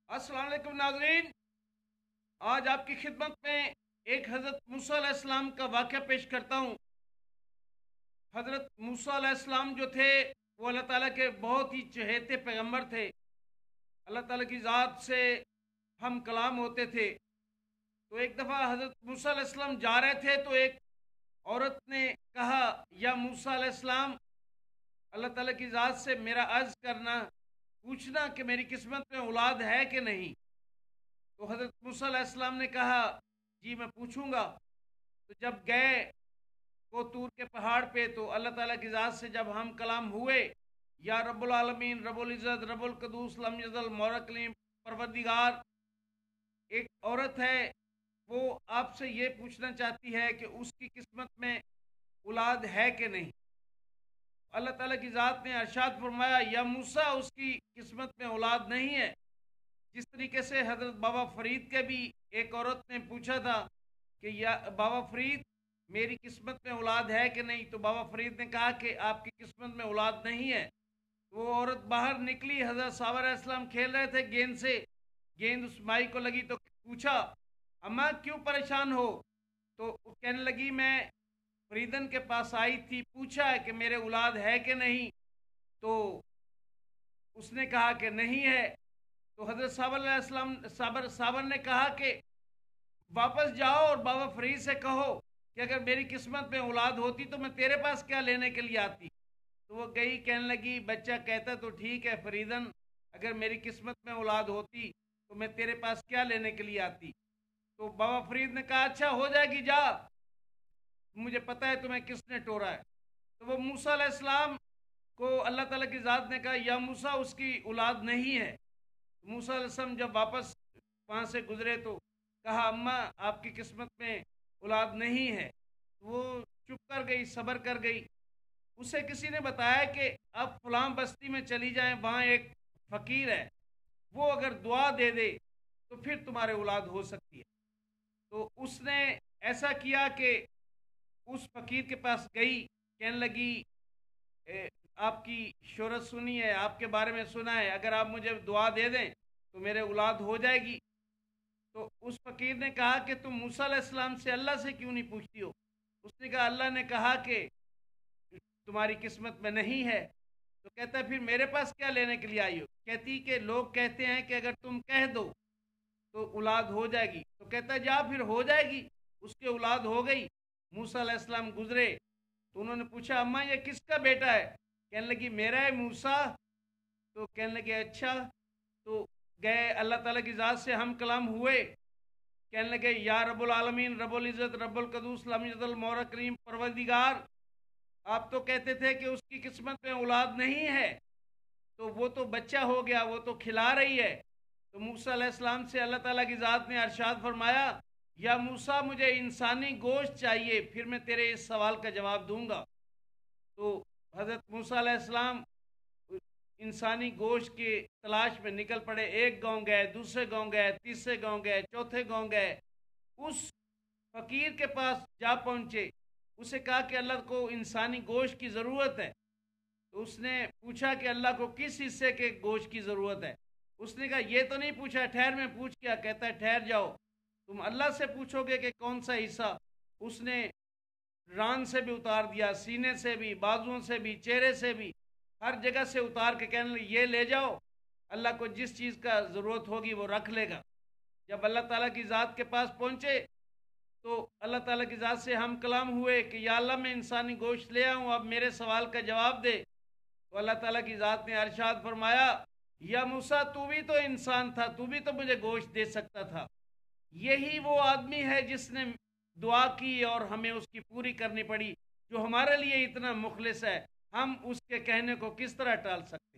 अस्सलाम वालेकुम नाज़रीन। आज आपकी खिदमत में एक हज़रत मूसा अलैहिस्सलाम का वाक़या पेश करता हूँ। हज़रत मूसा अलैहिस्सलाम जो थे वो अल्लाह ताला के बहुत ही चहेते पैगंबर थे। अल्लाह ताला की ज़ात से हम कलाम होते थे। तो एक दफ़ा हज़रत मूसा अलैहिस्सलाम जा रहे थे तो एक औरत ने कहा, या मूसा अलैहिस्सलाम, अल्लाह ताला की ज़ात से मेरा अर्ज़ करना, पूछना कि मेरी किस्मत में औलाद है कि नहीं। तो हज़रत मूसा अलैहिस्सलाम ने कहा, जी मैं पूछूंगा। तो जब गए को तूर के पहाड़ पे, तो अल्लाह ताला की ज़ात से जब हम कलाम हुए, या रब्बुल आलमीन, रब्बुल इज़्ज़त, रब्बुल क़ुद्दूस, लम यज़ल, मौला परवरदिगार, एक औरत है, वो आपसे ये पूछना चाहती है कि उसकी किस्मत में औलाद है कि नहीं। अल्लाह ताला की ज़ात ने अरशाद फरमाया, या मूसा, उसकी किस्मत में औलाद नहीं है। जिस तरीके से हज़रत बाबा फरीद के भी एक औरत ने पूछा था कि या बाबा फरीद, मेरी किस्मत में औलाद है कि नहीं। तो बाबा फरीद ने कहा कि आपकी किस्मत में औलाद नहीं है। तो वो औरत बाहर निकली, हज़रत साबर अलैहिस्सलाम खेल रहे थे गेंद से, गेंद उस माई को लगी तो पूछा, अम्मा क्यों परेशान हो। तो वो कहने लगी, मैं फरीदन के पास आई थी, पूछा है कि मेरे औलाद है कि नहीं। तो उसने कहा कि नहीं है। तो हज़रत साबर ने कहा कि वापस जाओ और बाबा फरीद से कहो कि अगर मेरी किस्मत में औलाद होती तो मैं तेरे पास क्या लेने के लिए आती। तो वो गई, कहने लगी, बच्चा कहता तो ठीक है फरीदन, अगर मेरी किस्मत में औलाद होती तो मैं तेरे पास क्या लेने के लिए आती। तो बाबा फरीद ने कहा, अच्छा हो जाएगी, जा, मुझे पता है तुम्हें किसने टोरा है। तो वो मूसा अलैहिस्सलाम को अल्लाह ताला की ज़ात ने कहा, या मूसा, उसकी औलाद नहीं है। मूसा अलैहिस्सलाम जब वापस वहाँ से गुजरे तो कहा, अम्मा आपकी किस्मत में औलाद नहीं है। वो चुप कर गई, सब्र कर गई। उसे किसी ने बताया कि अब फलां बस्ती में चली जाएं, वहाँ एक फ़कीर है, वो अगर दुआ दे दे तो फिर तुम्हारे औलाद हो सकती है। तो उसने ऐसा किया कि उस फ़कीर के पास गई, कहने लगी, "ए, आपकी शोहरत सुनी है, आपके बारे में सुना है, अगर आप मुझे दुआ दे दें तो मेरे औलाद हो जाएगी।" तो उस फकीर ने कहा कि तुम मूसा अलैहिस्सलाम से अल्लाह से क्यों नहीं पूछती हो। उसने कहा, अल्लाह ने कहा कि तुम्हारी किस्मत में नहीं है। तो कहता है, फिर मेरे पास क्या लेने के लिए आई हो। कहती कि लोग कहते हैं कि अगर तुम कह दो तो औलाद हो जाएगी। तो कहता है, जा फिर हो जाएगी। उसके औलाद हो गई। मूसा अलैहिस्सलाम गुजरे तो उन्होंने पूछा, अम्मा ये किसका बेटा है। कहने लगी, मेरा है मूसा। तो कहने लगे, अच्छा। तो गए, अल्लाह ताला की ज़ात से हम कलाम हुए, कहने लगे, या रब्बुल आलमीन, रब्बुल इज़्ज़त, रब्बुल क़ुद्दूस, लम यज़ल, मौला परवरदिगार, आप तो कहते थे कि उसकी किस्मत में औलाद नहीं है, तो वो तो बच्चा हो गया, वो तो खिला रही है। तो मूसा अलैहिस्सलाम से अल्लाह ताला की ज़ात ने अरशाद फरमाया, या मूसा, मुझे इंसानी गोश्त चाहिए, फिर मैं तेरे इस सवाल का जवाब दूंगा। तो हज़रत मूसा अलैहिस्सलाम इंसानी गोश्त की तलाश में निकल पड़े। एक गांव गए, दूसरे गांव गए, तीसरे गांव गए, चौथे गांव गए। उस फकीर के पास जा पहुंचे। उसे कहा कि अल्लाह को इंसानी गोश्त की ज़रूरत है। तो उसने पूछा कि अल्लाह को किस हिस्से के गोश्त की ज़रूरत है। उसने कहा, ये तो नहीं पूछा, ठहर में पूछ क्या। कहता है, ठहर जाओ, तुम अल्लाह से पूछोगे कि कौन सा हिस्सा। उसने रान से भी उतार दिया, सीने से भी, बाजुओं से भी, चेहरे से भी, हर जगह से उतार के कहने लगे, ये ले जाओ, अल्लाह को जिस चीज़ का ज़रूरत होगी वो रख लेगा। जब अल्लाह ताला की ज़ात के पास पहुँचे तो अल्लाह ताला की ज़ात से हम कलाम हुए कि या अल्लाह, मैं इंसानी गोश्त ले आऊँ, अब मेरे सवाल का जवाब दे। तो अल्लाह ताला की ज़ात ने अरशाद फरमाया, या मूसा, तू भी तो इंसान था, तू भी तो मुझे गोश्त दे सकता था। यही वो आदमी है जिसने दुआ की और हमें उसकी पूरी करनी पड़ी, जो हमारे लिए इतना मुखलिस है। हम उसके कहने को किस तरह टाल सकते।